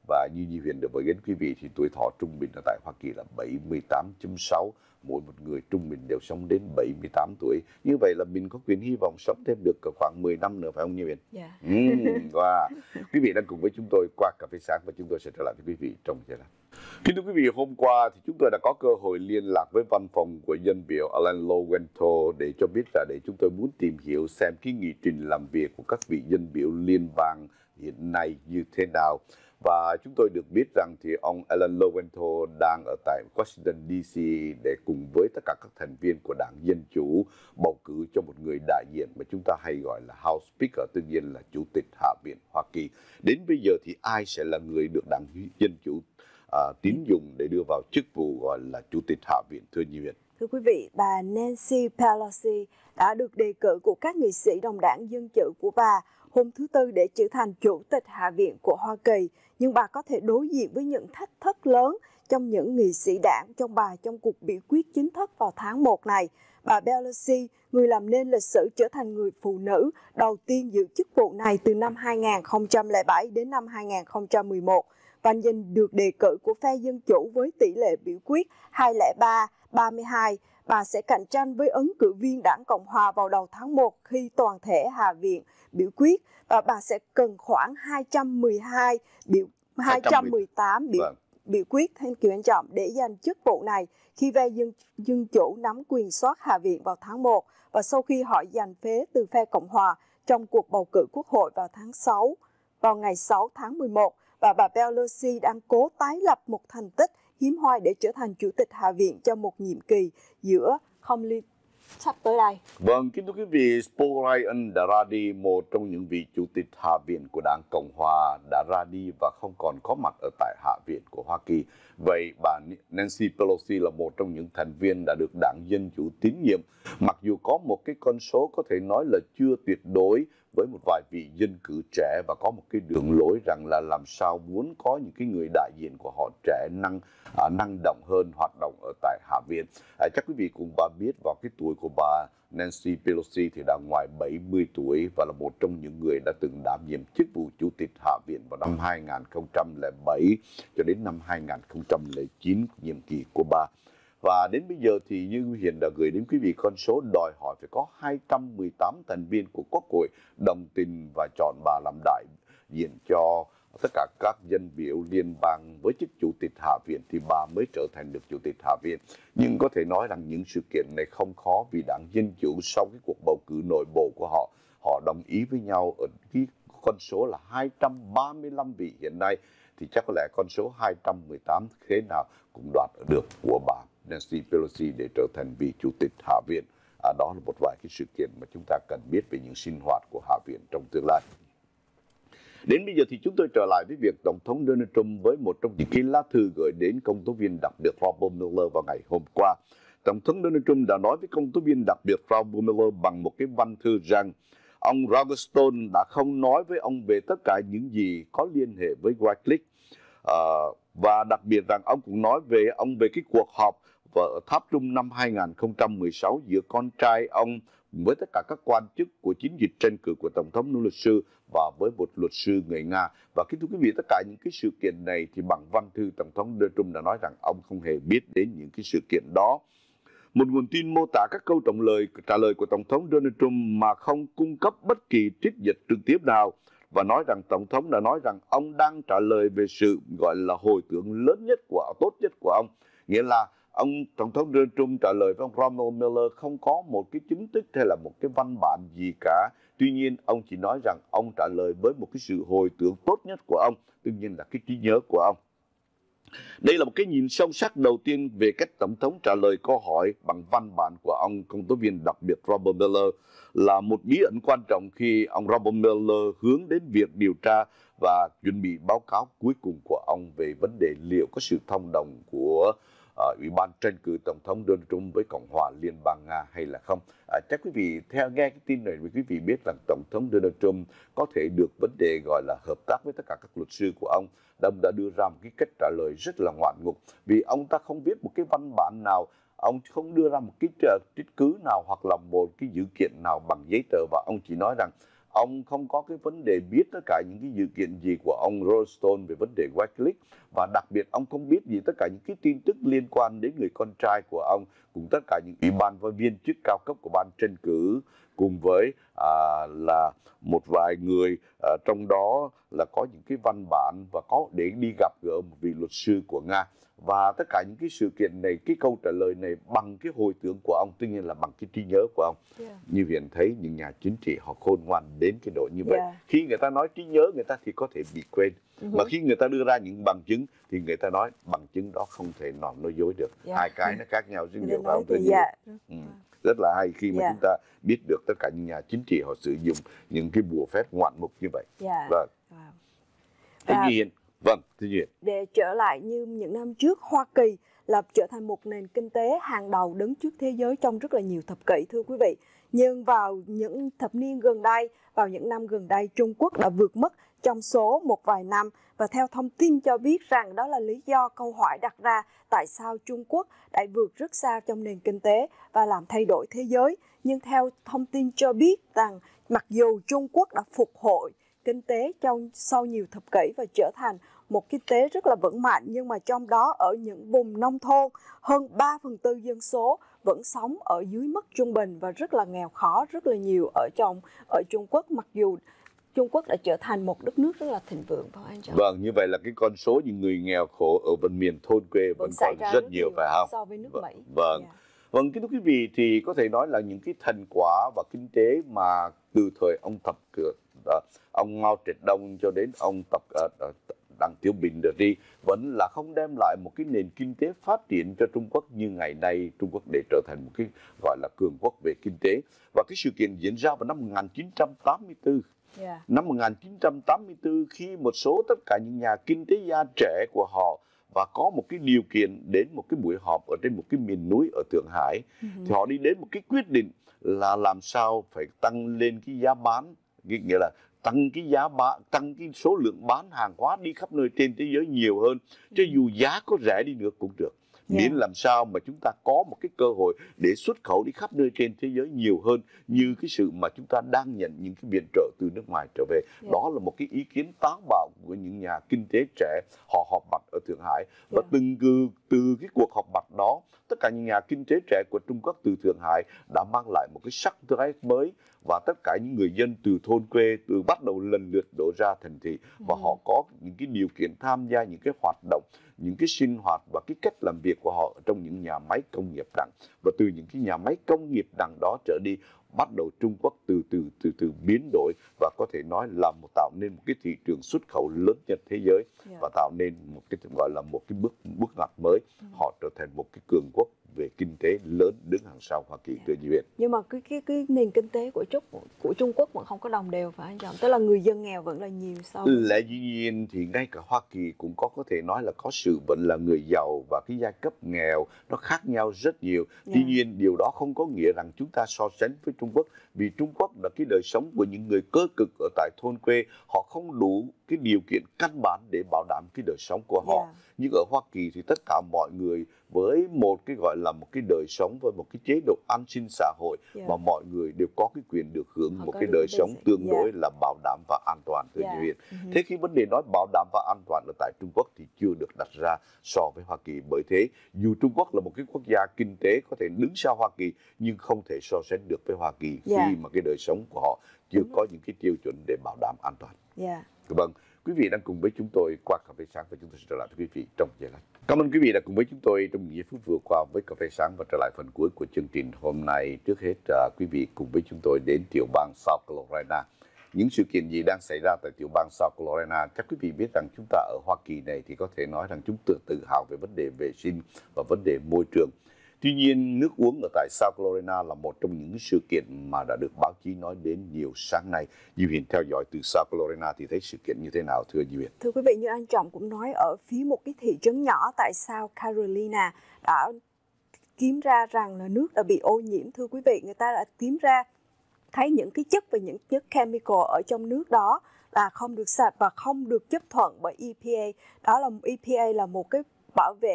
Và như Nhi Huyền được với đến quý vị thì tuổi thọ trung bình ở tại Hoa Kỳ là bảy mươi tám phẩy sáu. Mỗi một người trung bình đều sống đến bảy mươi tám tuổi. Như vậy là mình có quyền hy vọng sống thêm được khoảng mười năm nữa phải không Nhi Huyền? Dạ. Mm, wow. Quý vị đang cùng với chúng tôi qua cà phê sáng và chúng tôi sẽ trở lại với quý vị trong giờ này. Kính thưa quý vị, hôm qua thì chúng tôi đã có cơ hội liên lạc với văn phòng của dân biểu Alan Lowenthal để cho biết là để chúng tôi muốn tìm hiểu xem cái nghị trình làm việc của các vị dân biểu liên bang hiện nay như thế nào. Và chúng tôi được biết rằng thì ông Alan Lowenthal đang ở tại Washington đê xê để cùng với tất cả các thành viên của Đảng Dân Chủ bầu cử cho một người đại diện mà chúng ta hay gọi là House Speaker, tự nhiên là Chủ tịch Hạ viện Hoa Kỳ. Đến bây giờ thì ai sẽ là người được Đảng Dân Chủ à, tín dụng để đưa vào chức vụ gọi là Chủ tịch Hạ viện, thưa Nhi Huyền? Thưa quý vị, bà Nancy Pelosi đã được đề cử của các nghị sĩ đồng đảng Dân Chủ của bà hôm thứ Tư để trở thành Chủ tịch Hạ viện của Hoa Kỳ, nhưng bà có thể đối diện với những thách thức lớn trong những nghị sĩ đảng trong bà trong cuộc biểu quyết chính thức vào tháng một này. Bà Pelosi, người làm nên lịch sử trở thành người phụ nữ đầu tiên giữ chức vụ này từ năm hai nghìn không trăm lẻ bảy đến năm hai nghìn không trăm mười một, và nhìn được đề cử của phe Dân Chủ với tỷ lệ biểu quyết hai không ba ba mươi hai. Bà sẽ cạnh tranh với ứng cử viên Đảng Cộng Hòa vào đầu tháng một khi toàn thể Hạ viện biểu quyết, và bà sẽ cần khoảng hai trăm mười hai biểu hai trăm mười tám biểu, biểu quyết thank you anh Trọng để giành chức vụ này khi phe dân, dân Chủ nắm quyền soát Hạ viện vào tháng một, và sau khi họ giành phế từ phe Cộng Hòa trong cuộc bầu cử Quốc hội vào tháng sáu, vào ngày sáu tháng mười một. Và bà Pelosi đang cố tái lập một thành tích hiếm hoi để trở thành Chủ tịch Hạ viện cho một nhiệm kỳ giữa không liên sắp tới đây. Vâng, kính thưa quý vị, Paul Ryan đã ra đi, một trong những vị Chủ tịch Hạ viện của Đảng Cộng Hòa đã ra đi và không còn có mặt ở tại Hạ viện của Hoa Kỳ. Vậy bà Nancy Pelosi là một trong những thành viên đã được Đảng Dân Chủ tín nhiệm, mặc dù có một cái con số có thể nói là chưa tuyệt đối với một vài vị dân cử trẻ, và có một cái đường lối rằng là làm sao muốn có những cái người đại diện của họ trẻ năng à, năng động hơn hoạt động ở tại Hạ viện. À, chắc quý vị cũng bà biết vào cái tuổi của bà Nancy Pelosi thì đã ngoài bảy mươi tuổi và là một trong những người đã từng đảm nhiệm chức vụ Chủ tịch Hạ viện vào năm hai nghìn không trăm lẻ bảy cho đến năm hai nghìn không trăm lẻ chín, nhiệm kỳ của bà. Và đến bây giờ thì như Hiền đã gửi đến quý vị con số đòi hỏi phải có hai trăm mười tám thành viên của Quốc hội đồng tình và chọn bà làm đại diện cho tất cả các dân biểu liên bang với chức Chủ tịch Hạ viện thì bà mới trở thành được Chủ tịch Hạ viện. Nhưng có thể nói rằng những sự kiện này không khó vì Đảng Dân Chủ sau cái cuộc bầu cử nội bộ của họ, họ đồng ý với nhau ở cái con số là hai trăm ba mươi lăm vị hiện nay, thì chắc có lẽ con số hai trăm mười tám thế nào cũng đoạt được của bà Nancy Pelosi để trở thành vị Chủ tịch Hạ viện. À, đó là một vài cái sự kiện mà chúng ta cần biết về những sinh hoạt của Hạ viện trong tương lai. Đến bây giờ thì chúng tôi trở lại với việc Tổng thống Donald Trump với một trong những cái lá thư gửi đến công tố viên đặc biệt Robert Mueller vào ngày hôm qua. Tổng thống Donald Trump đã nói với công tố viên đặc biệt Robert Mueller bằng một cái văn thư rằng ông Roger Stone đã không nói với ông về tất cả những gì có liên hệ với Wikileaks. À, và đặc biệt rằng ông cũng nói về ông về cái cuộc họp ở Tháp Trung năm hai nghìn không trăm mười sáu giữa con trai ông với tất cả các quan chức của chiến dịch tranh cử của Tổng thống luật sư và với một luật sư người Nga. Và kính thưa quý vị, tất cả những cái sự kiện này thì bằng văn thư Tổng thống Donald Trump đã nói rằng ông không hề biết đến những cái sự kiện đó. Một nguồn tin mô tả các câu trọng lời trả lời của Tổng thống Donald Trump mà không cung cấp bất kỳ trích dịch trực tiếp nào, và nói rằng Tổng thống đã nói rằng ông đang trả lời về sự gọi là hồi tưởng lớn nhất của tốt nhất của ông. Nghĩa là ông Tổng thống Donald Trump trả lời với ông Robert Mueller không có một cái chứng tích hay là một cái văn bản gì cả. Tuy nhiên ông chỉ nói rằng ông trả lời với một cái sự hồi tưởng tốt nhất của ông, tất nhiên là cái trí nhớ của ông. Đây là một cái nhìn sâu sắc đầu tiên về cách Tổng thống trả lời câu hỏi bằng văn bản của ông công tố viên đặc biệt Robert Mueller, là một bí ẩn quan trọng khi ông Robert Mueller hướng đến việc điều tra và chuẩn bị báo cáo cuối cùng của ông về vấn đề liệu có sự thông đồng của uh, Ủy ban tranh cử Tổng thống Donald Trump với Cộng hòa Liên bang Nga hay là không. À, chắc quý vị theo nghe cái tin này, quý vị biết rằng Tổng thống Donald Trump có thể được vấn đề gọi là hợp tác với tất cả các luật sư của ông. Ông đã đưa ra một cái cách trả lời rất là ngoạn mục, vì ông ta không viết một cái văn bản nào, ông không đưa ra một cái trích cứ nào hoặc là một cái dữ kiện nào bằng giấy tờ, và ông chỉ nói rằng ông không có cái vấn đề biết tất cả những cái dự kiện gì của ông Roger Stone về vấn đề Wikileaks, và đặc biệt ông không biết gì tất cả những cái tin tức liên quan đến người con trai của ông cùng tất cả những ủy ban và viên chức cao cấp của ban tranh cử, cùng với à, là một vài người à, trong đó là có những cái văn bản và có để đi gặp gỡ một vị luật sư của Nga. Và tất cả những cái sự kiện này, cái câu trả lời này bằng cái hồi tưởng của ông, tuy nhiên là bằng cái trí nhớ của ông. Yeah. Như Huyền thấy những nhà chính trị họ khôn ngoan đến cái độ như vậy. Yeah. Khi người ta nói trí nhớ người ta thì có thể bị quên. Uh-huh. Mà khi người ta đưa ra những bằng chứng thì người ta nói bằng chứng đó không thể nào nói dối được. Yeah. Hai cái nó khác nhau rất nhiều. Phải không? Thì yeah. ừ. Rất là hay khi mà yeah. chúng ta biết được tất cả những nhà chính trị họ sử dụng những cái bùa phép ngoạn mục như vậy. Yeah. Vâng. Wow. Thế À. Hiền, vâng, thưa Duyên. Để trở lại như những năm trước, Hoa Kỳ là trở thành một nền kinh tế hàng đầu đứng trước thế giới trong rất là nhiều thập kỷ, thưa quý vị. Nhưng vào những thập niên gần đây, vào những năm gần đây, Trung Quốc đã vượt mất trong số một vài năm. Và theo thông tin cho biết rằng đó là lý do câu hỏi đặt ra tại sao Trung Quốc đã vượt rất xa trong nền kinh tế và làm thay đổi thế giới. Nhưng theo thông tin cho biết rằng mặc dù Trung Quốc đã phục hồi kinh tế trong sau nhiều thập kỷ và trở thành một kinh tế rất là vững mạnh, nhưng mà trong đó ở những vùng nông thôn, hơn ba phần tư dân số vẫn sống ở dưới mức trung bình và rất là nghèo khó rất là nhiều ở trong ở Trung Quốc, mặc dù Trung Quốc đã trở thành một đất nước rất là thịnh vượng, phải anh John? Vâng, như vậy là cái con số những người nghèo khổ ở vùng miền thôn quê vẫn, vẫn còn rất, rất nhiều, phải không? So với nước Mỹ. Vâng. Yeah. Vâng, kính thưa quý vị, thì có thể nói là những cái thành quả và kinh tế mà từ thời ông Tập Cận, ông Mao Trạch Đông cho đến ông Tập Đặng Tiểu Bình được đi vẫn là không đem lại một cái nền kinh tế phát triển cho Trung Quốc như ngày nay Trung Quốc để trở thành một cái gọi là cường quốc về kinh tế. Và cái sự kiện diễn ra vào năm một nghìn chín trăm tám mươi tư. Yeah. Năm một nghìn chín trăm tám mươi tư, khi một số tất cả những nhà kinh tế gia trẻ của họ và có một cái điều kiện đến một cái buổi họp ở trên một cái miền núi ở Thượng Hải, uh-huh. thì họ đi đến một cái quyết định là làm sao phải tăng lên cái giá bán, nghĩa là tăng cái giá bán, tăng cái số lượng bán hàng hóa đi khắp nơi trên thế giới nhiều hơn, cho dù giá có rẻ đi nữa cũng được. Yeah. Miễn làm sao mà chúng ta có một cái cơ hội để xuất khẩu đi khắp nơi trên thế giới nhiều hơn, như cái sự mà chúng ta đang nhận những cái viện trợ từ nước ngoài trở về. Yeah. Đó là một cái ý kiến táo bạo của những nhà kinh tế trẻ, họ họp mặt ở Thượng Hải. Và yeah. từng từ, từ cái cuộc họp mặt đó, tất cả những nhà kinh tế trẻ của Trung Quốc từ Thượng Hải đã mang lại một cái sắc thái mới, và tất cả những người dân từ thôn quê từ bắt đầu lần lượt đổ ra thành thị, và ừ. họ có những cái điều kiện tham gia những cái hoạt động, những cái sinh hoạt và cái cách làm việc của họ trong những nhà máy công nghiệp nặng. Và từ những cái nhà máy công nghiệp nặng đó trở đi, bắt đầu Trung Quốc từ từ từ từ biến đổi và có thể nói là một tạo nên một cái thị trường xuất khẩu lớn nhất thế giới. Yeah. Và tạo nên một cái gọi là một cái bước bước ngoặt mới. Ừ. Họ trở thành một cái cường quốc về kinh tế lớn đứng hàng sau Hoa Kỳ. Yeah. Thưa Duy Uyên. Nhưng mà cái cái cái nền kinh tế của Trung của Trung Quốc vẫn không có đồng đều, phải anh Trọng? Tức là người dân nghèo vẫn là nhiều so. Lẽ dĩ nhiên thì ngay cả Hoa Kỳ cũng có có thể nói là có sự vẫn là người giàu và cái giai cấp nghèo nó khác nhau rất nhiều. Yeah. Tuy nhiên điều đó không có nghĩa rằng chúng ta so sánh với Trung Quốc, vì Trung Quốc là cái đời sống của những người cơ cực ở tại thôn quê, họ không đủ cái điều kiện căn bản để bảo đảm cái đời sống của họ. Yeah. Nhưng ở Hoa Kỳ thì tất cả mọi người với một cái gọi là một cái đời sống với một cái chế độ an sinh xã hội, yeah. mà mọi người đều có cái quyền được hưởng họ một cái đời sống tương yeah. đối là bảo đảm và an toàn. Thưa yeah. Duyên. Mm-hmm. Thế khi vấn đề nói bảo đảm và an toàn ở tại Trung Quốc thì chưa được đặt ra so với Hoa Kỳ. Bởi thế dù Trung Quốc là một cái quốc gia kinh tế có thể đứng sau Hoa Kỳ, nhưng không thể so sánh được với Hoa Kỳ yeah. khi mà cái đời sống của họ chưa Đúng có rồi. những cái tiêu chuẩn để bảo đảm an toàn. Yeah. Vâng, quý vị đang cùng với chúng tôi qua Cà phê Sáng và chúng tôi sẽ trở lại với quý vị trong giây lát. Cảm ơn quý vị đã cùng với chúng tôi trong những phút vừa qua với Cà phê Sáng, và trở lại phần cuối của chương trình hôm nay. Trước hết uh, quý vị cùng với chúng tôi đến tiểu bang South Carolina. Những sự kiện gì đang xảy ra tại tiểu bang South Carolina? Chắc quý vị biết rằng chúng ta ở Hoa Kỳ này thì có thể nói rằng chúng tự tự hào về vấn đề vệ sinh và vấn đề môi trường. Tuy nhiên, nước uống ở tại South Carolina là một trong những sự kiện mà đã được báo chí nói đến nhiều sáng nay. Duy Huyền theo dõi từ South Carolina thì thấy sự kiện như thế nào, thưa Duy Huyền? Thưa quý vị, như anh Trọng cũng nói, ở phía một cái thị trấn nhỏ tại South Carolina đã kiếm ra rằng là nước đã bị ô nhiễm. Thưa quý vị, người ta đã kiếm ra thấy những cái chất và những chất chemical ở trong nước đó là không được sạch và không được chấp thuận bởi E P A. Đó là E P A là một cái bảo vệ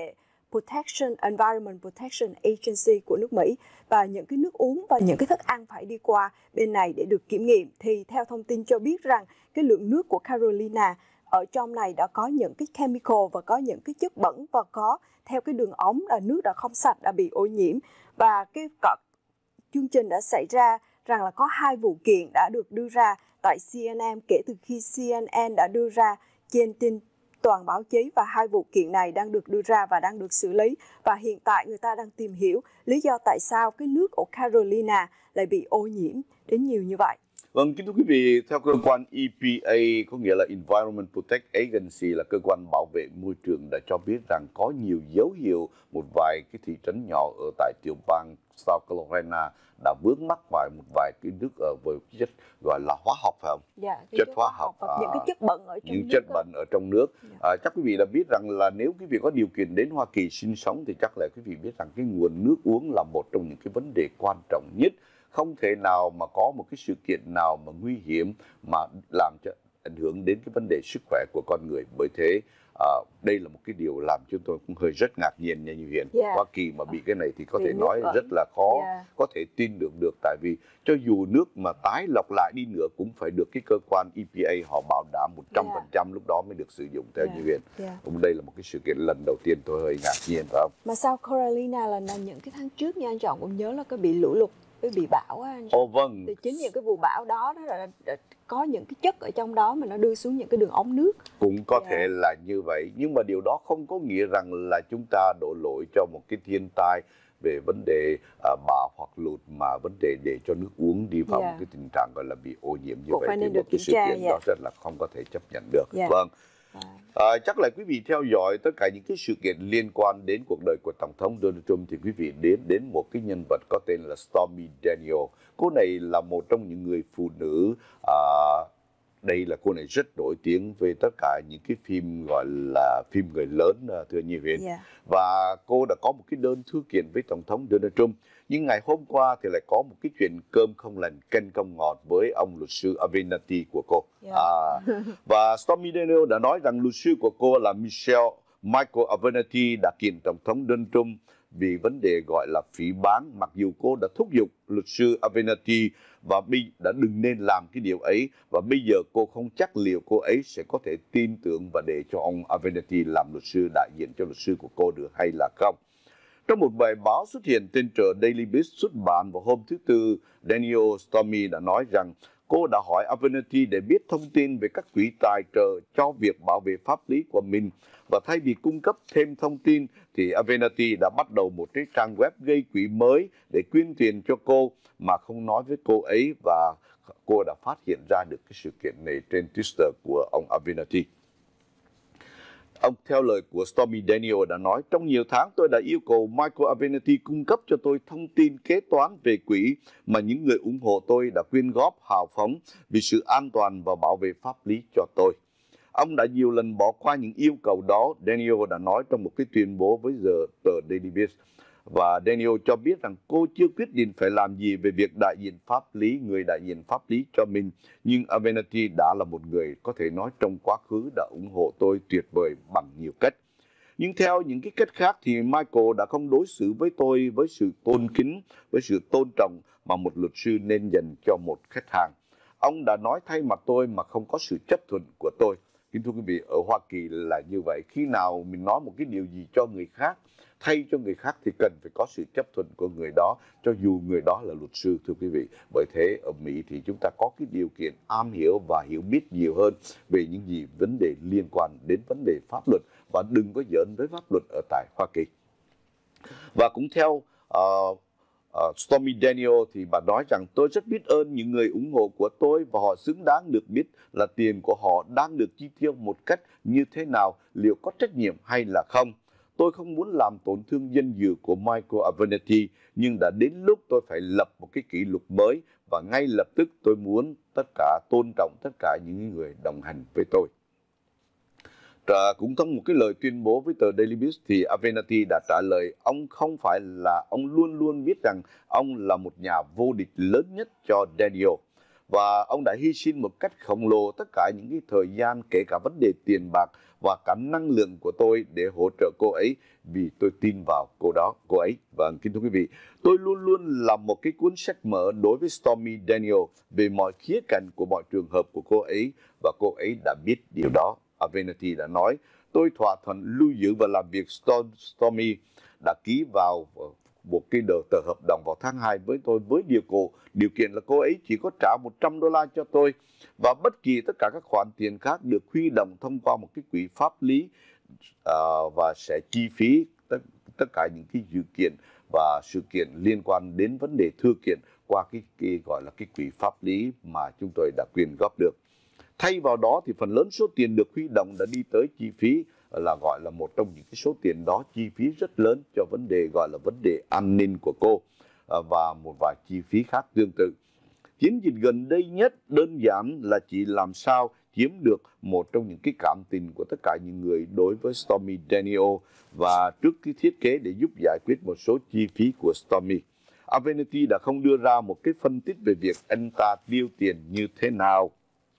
Protection Environment Protection Agency của nước Mỹ, và những cái nước uống và những cái thức ăn phải đi qua bên này để được kiểm nghiệm. Thì theo thông tin cho biết rằng cái lượng nước của Carolina ở trong này đã có những cái chemical và có những cái chất bẩn, và có theo cái đường ống là nước đã không sạch, đã bị ô nhiễm. Và cái chương trình đã xảy ra rằng là có hai vụ kiện đã được đưa ra tại C N N kể từ khi C N N đã đưa ra trên tin toàn báo chí, và hai vụ kiện này đang được đưa ra và đang được xử lý. Và hiện tại người ta đang tìm hiểu lý do tại sao cái nước ở Carolina lại bị ô nhiễm đến nhiều như vậy. Vâng, kính thưa quý vị, theo cơ quan E P A, có nghĩa là Environment Protection Agency, là cơ quan bảo vệ môi trường, đã cho biết rằng có nhiều dấu hiệu một vài cái thị trấn nhỏ ở tại tiểu bang South Carolina đã vướng mắc vào một vài cái nước ở với chất gọi là hóa học, phải không? Dạ, chất hóa học, và à, những cái chất bẩn ở trong những nước chất đó. bẩn ở trong nước. Dạ. À, chắc quý vị đã biết rằng là nếu quý vị có điều kiện đến Hoa Kỳ sinh sống thì chắc là quý vị biết rằng cái nguồn nước uống là một trong những cái vấn đề quan trọng nhất. Không thể nào mà có một cái sự kiện nào mà nguy hiểm mà làm cho ảnh hưởng đến cái vấn đề sức khỏe của con người. Bởi thế à, đây là một cái điều làm cho tôi cũng hơi rất ngạc nhiên nha Như Hiền. Yeah. Hoa Kỳ mà bị cái này thì có Bị thể nước nói bẩn. rất là khó Yeah. có thể tin được được, tại vì cho dù nước mà tái lọc lại đi nữa cũng phải được cái cơ quan E P A họ bảo đảm một trăm phần trăm, lúc đó mới được sử dụng theo Yeah. Như Hiền. Yeah. Cũng đây là một cái sự kiện lần đầu tiên tôi hơi ngạc nhiên, phải không? Mà South Carolina là những cái tháng trước nha anh Trọng cũng nhớ là có bị lũ lụt, với bị bão á anh Trọng. Ồ vâng. Thì chính những cái vụ bão đó đó là có những cái chất ở trong đó mà nó đưa xuống những cái đường ống nước. Cũng có Yeah. thể là như vậy, nhưng mà điều đó không có nghĩa rằng là chúng ta đổ lỗi cho một cái thiên tai về vấn đề à, bão hoặc lụt, mà vấn đề để cho nước uống đi vào Yeah. một cái tình trạng gọi là bị ô nhiễm như Cũng vậy phải thì nên một được cái kiểm sự tra, kiện yeah. đó rất là không có thể chấp nhận được. Yeah. Vâng. À. À, chắc là quý vị theo dõi tất cả những cái sự kiện liên quan đến cuộc đời của Tổng thống Donald Trump thì quý vị đến đến một cái nhân vật có tên là Stormy Daniels. Cô này là một trong những người phụ nữ, à, đây là cô này rất nổi tiếng về tất cả những cái phim gọi là phim người lớn, thưa Nhi Huyền. Yeah. Và cô đã có một cái đơn thư kiện với Tổng thống Donald Trump. Nhưng ngày hôm qua thì lại có một cái chuyện cơm không lành canh không ngọt với ông luật sư Avenatti của cô. Yeah. À, và Stormy Daniels đã nói rằng luật sư của cô là Michelle Michael Avenatti đã kiện Tổng thống Donald Trump vì vấn đề gọi là phỉ báng, mặc dù cô đã thúc giục luật sư Avenatti và Bi đã đừng nên làm cái điều ấy, và bây giờ cô không chắc liệu cô ấy sẽ có thể tin tưởng và để cho ông Avenatti làm luật sư đại diện cho luật sư của cô được hay là không. Trong một bài báo xuất hiện trên tờ Daily Beast xuất bản vào hôm thứ Tư, Daniel Stormy đã nói rằng cô đã hỏi Avenatti để biết thông tin về các quỹ tài trợ cho việc bảo vệ pháp lý của mình. Và thay vì cung cấp thêm thông tin thì Avenatti đã bắt đầu một cái trang web gây quỹ mới để quyên tiền cho cô mà không nói với cô ấy, và cô đã phát hiện ra được cái sự kiện này trên Twitter của ông Avenatti. Ông theo lời của Stormy Daniels đã nói, trong nhiều tháng tôi đã yêu cầu Michael Avenatti cung cấp cho tôi thông tin kế toán về quỹ mà những người ủng hộ tôi đã quyên góp hào phóng vì sự an toàn và bảo vệ pháp lý cho tôi. Ông đã nhiều lần bỏ qua những yêu cầu đó, Daniel đã nói trong một cái tuyên bố với giờ tờ Daily Beast. Và Daniel cho biết rằng cô chưa quyết định phải làm gì về việc đại diện pháp lý, người đại diện pháp lý cho mình. Nhưng Avenatti đã là một người có thể nói trong quá khứ đã ủng hộ tôi tuyệt vời bằng nhiều cách. Nhưng theo những cái cách khác thì Michael đã không đối xử với tôi với sự tôn kính, với sự tôn trọng mà một luật sư nên dành cho một khách hàng. Ông đã nói thay mặt tôi mà không có sự chấp thuận của tôi. Kính thưa quý vị, ở Hoa Kỳ là như vậy. Khi nào mình nói một cái điều gì cho người khác, thay cho người khác thì cần phải có sự chấp thuận của người đó, cho dù người đó là luật sư, thưa quý vị. Bởi thế ở Mỹ thì chúng ta có cái điều kiện am hiểu và hiểu biết nhiều hơn về những gì vấn đề liên quan đến vấn đề pháp luật, và đừng có giỡn với pháp luật ở tại Hoa Kỳ. Và cũng theo uh, uh, Stormy Daniels thì bà nói rằng tôi rất biết ơn những người ủng hộ của tôi và họ xứng đáng được biết là tiền của họ đang được chi tiêu một cách như thế nào, liệu có trách nhiệm hay là không. Tôi không muốn làm tổn thương danh dự của Michael Avenatti, nhưng đã đến lúc tôi phải lập một cái kỷ lục mới và ngay lập tức tôi muốn tất cả tôn trọng tất cả những người đồng hành với tôi. À, cũng trong một cái lời tuyên bố với tờ Daily Beast thì Avenatti đã trả lời ông không phải là ông luôn luôn biết rằng ông là một nhà vô địch lớn nhất cho Daniel. Và ông đã hy sinh một cách khổng lồ tất cả những cái thời gian, kể cả vấn đề tiền bạc và cả năng lượng của tôi để hỗ trợ cô ấy, vì tôi tin vào cô đó, cô ấy. Và kính thưa quý vị, tôi luôn luôn làm một cái cuốn sách mở đối với Stormy Daniels về mọi khía cạnh của mọi trường hợp của cô ấy, và cô ấy đã biết điều đó. Avenatti đã nói, tôi thỏa thuận lưu giữ và làm việc. Stormy đã ký vào một cái đợt tờ hợp đồng vào tháng hai với tôi, với điều cổ điều kiện là cô ấy chỉ có trả một trăm đô la cho tôi, và bất kỳ tất cả các khoản tiền khác được huy động thông qua một cái quỹ pháp lý, uh, và sẽ chi phí tất, tất cả những cái dự kiện và sự kiện liên quan đến vấn đề thư kiện qua cái, cái gọi là cái quỹ pháp lý mà chúng tôi đã quyên góp được. Thay vào đó thì phần lớn số tiền được huy động đã đi tới chi phí, là gọi là một trong những cái số tiền đó chi phí rất lớn cho vấn đề gọi là vấn đề an ninh của cô, và một vài chi phí khác tương tự. Chiến dịch gần đây nhất đơn giản là chỉ làm sao chiếm được một trong những cái cảm tình của tất cả những người đối với Stormy Daniels, và trước cái thiết kế để giúp giải quyết một số chi phí của Stormy, Avenatti đã không đưa ra một cái phân tích về việc anh ta tiêu tiền như thế nào.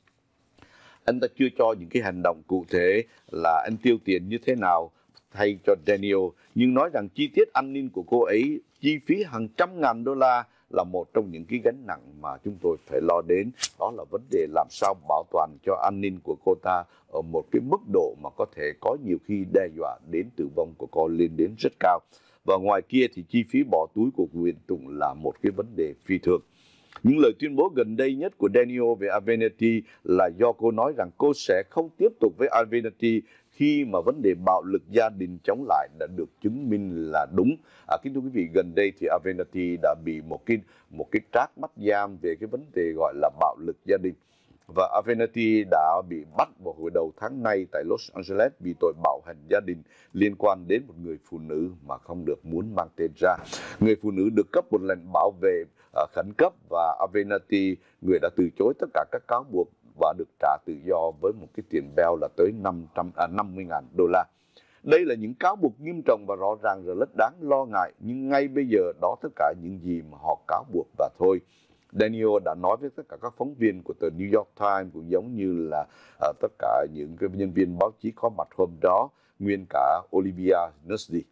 Anh ta chưa cho những cái hành động cụ thể là anh tiêu tiền như thế nào thay cho Daniel, nhưng nói rằng chi tiết an ninh của cô ấy, chi phí hàng trăm ngàn đô la là một trong những cái gánh nặng mà chúng tôi phải lo đến. Đó là vấn đề làm sao bảo toàn cho an ninh của cô ta ở một cái mức độ mà có thể có nhiều khi đe dọa đến tử vong của cô lên đến rất cao. Và ngoài kia thì chi phí bỏ túi của Quyền Tùng là một cái vấn đề phi thường. Những lời tuyên bố gần đây nhất của Daniel về Avenatti là do cô nói rằng cô sẽ không tiếp tục với Avenatti khi mà vấn đề bạo lực gia đình chống lại đã được chứng minh là đúng. À, kính thưa quý vị, gần đây thì Avenatti đã bị một cái một cái trác bắt giam về cái vấn đề gọi là bạo lực gia đình. Và Avenatti đã bị bắt vào hồi đầu tháng này tại Los Angeles vì tội bạo hành gia đình liên quan đến một người phụ nữ mà không được muốn mang tên ra. Người phụ nữ được cấp một lệnh bảo vệ uh, khẩn cấp, và Avenatti, người đã từ chối tất cả các cáo buộc và được trả tự do với một cái tiền bail là tới năm mươi nghìn đô la. Đây là những cáo buộc nghiêm trọng và rõ ràng rồi rất đáng lo ngại, nhưng ngay bây giờ đó tất cả những gì mà họ cáo buộc và thôi. Daniel đã nói với tất cả các phóng viên của tờ New York Times, cũng giống như là uh, tất cả những cái nhân viên báo chí có mặt hôm đó, nguyên cả Olivia Nuzzi.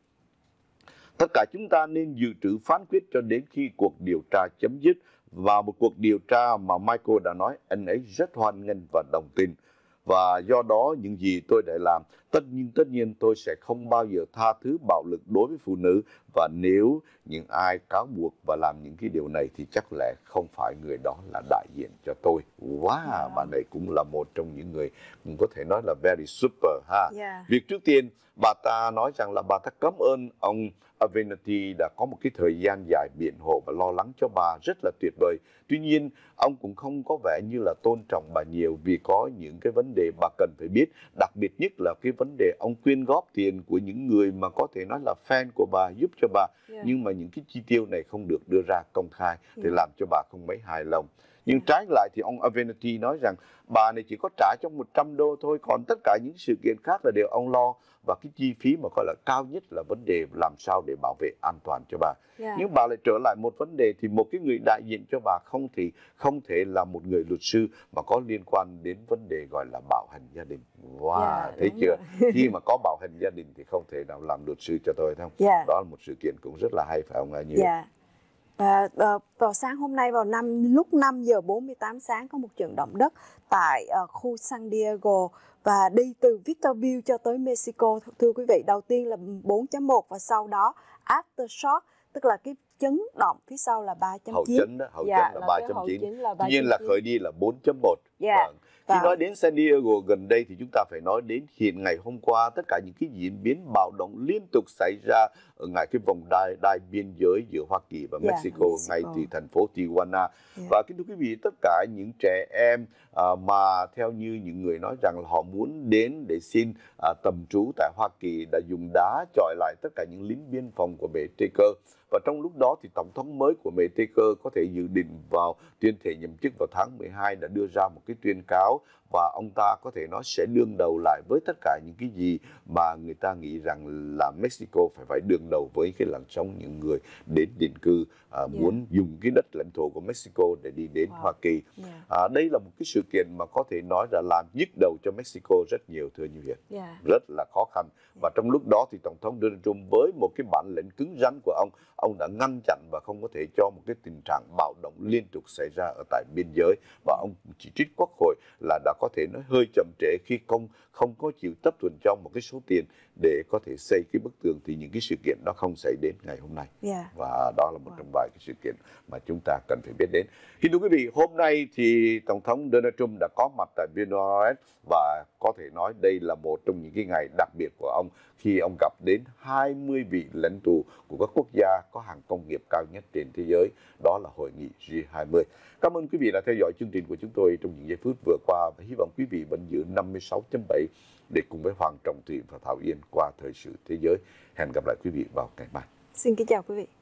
Tất cả chúng ta nên dự trữ phán quyết cho đến khi cuộc điều tra chấm dứt, và một cuộc điều tra mà Michael đã nói anh ấy rất hoan nghênh và đồng tình. Và do đó những gì tôi đã làm, tất nhiên tất nhiên tôi sẽ không bao giờ tha thứ bạo lực đối với phụ nữ, và nếu những ai cáo buộc và làm những cái điều này thì chắc lẽ không phải người đó là đại diện cho tôi. Wow, yeah. Bà này cũng là một trong những người cũng có thể nói là very super ha. Yeah. Việc trước tiên bà ta nói rằng là bà ta cảm ơn ông Avenatti đã có một cái thời gian dài biện hộ và lo lắng cho bà rất là tuyệt vời. Tuy nhiên, ông cũng không có vẻ như là tôn trọng bà nhiều, vì có những cái vấn đề bà cần phải biết, đặc biệt nhất là cái vấn đề ông quyên góp tiền của những người mà có thể nói là fan của bà giúp cho bà, yeah. nhưng mà những cái chi tiêu này không được đưa ra công khai thì yeah. làm cho bà không mấy hài lòng. Nhưng yeah. trái lại thì ông Avenatti nói rằng bà này chỉ có trả trong một trăm đô thôi, còn tất cả những sự kiện khác là đều ông lo, và cái chi phí mà gọi là cao nhất là vấn đề làm sao để bảo vệ an toàn cho bà. Yeah. Nhưng bà lại trở lại một vấn đề thì một cái người đại diện cho bà không thì không thể là một người luật sư mà có liên quan đến vấn đề gọi là bạo hành gia đình. Wow, yeah, thấy chưa? Khi mà có bạo hành gia đình thì không thể nào làm luật sư cho tôi, không? Yeah. Đó là một sự kiện cũng rất là hay, phải không Như? Yeah. Và uh, vào sáng hôm nay vào năm lúc năm giờ bốn mươi tám sáng có một trận động đất tại uh, khu San Diego, và đi từ Victorville cho tới Mexico, thưa quý vị. Đầu tiên là bốn chấm một và sau đó aftershock, tức là cái chấn động phía sau là ba chấm chín. Hậu chấn đó, hậu dạ, chấn là, là ba chấm chín. Tuy nhiên là khởi đi là bốn chấm một. Dạ. Vâng. Khi nói đến San Diego gần đây thì chúng ta phải nói đến hiện ngày hôm qua tất cả những cái diễn biến bạo động liên tục xảy ra ở ngay cái vòng đai đai biên giới giữa Hoa Kỳ và yeah, Mexico, Mexico, ngay từ thành phố Tijuana. Yeah. Và kính thưa quý vị, tất cả những trẻ em à, mà theo như những người nói rằng là họ muốn đến để xin à, tầm trú tại Hoa Kỳ đã dùng đá chọi lại tất cả những lính biên phòng của Mexico. Và trong lúc đó thì Tổng thống mới của Mexico có thể dự định vào tuyên thệ nhậm chức vào tháng mười hai đã đưa ra một cái cái tuyên cáo và ông ta có thể nói sẽ đương đầu lại với tất cả những cái gì mà người ta nghĩ rằng là Mexico phải phải đương đầu với cái làn sóng những người đến định cư à, yeah. muốn dùng cái đất lãnh thổ của Mexico để đi đến wow. Hoa Kỳ. Yeah. À, đây là một cái sự kiện mà có thể nói là làm nhức đầu cho Mexico rất nhiều, thưa như Huyền. Yeah. Rất là khó khăn. Yeah. Và trong lúc đó thì Tổng thống Donald Trump với một cái bản lĩnh cứng rắn của ông, ông đã ngăn chặn và không có thể cho một cái tình trạng bạo động liên tục xảy ra ở tại biên giới. Và ông chỉ trích Quốc hội là đã có thể nói hơi chậm trễ khi không không có chịu chấp thuận cho một cái số tiền để có thể xây cái bức tường, thì những cái sự kiện đó không xảy đến ngày hôm nay. Yeah. Và đó là một wow. trong vài cái sự kiện mà chúng ta cần phải biết đến. Kính thưa quý vị, hôm nay thì Tổng thống Donald Trump đã có mặt tại Buenos Aires và có thể nói đây là một trong những cái ngày đặc biệt của ông khi ông gặp đến hai mươi vị lãnh tụ của các quốc gia có hàng công nghiệp cao nhất trên thế giới, đó là hội nghị G hai mươi. Cảm ơn quý vị đã theo dõi chương trình của chúng tôi trong những giây phút vừa qua và hy vọng quý vị vẫn giữ năm mươi sáu chấm bảy để cùng với Hoàng Trọng Thủy và Thảo Yên qua thời sự thế giới. Hẹn gặp lại quý vị vào ngày mai. Xin kính chào quý vị.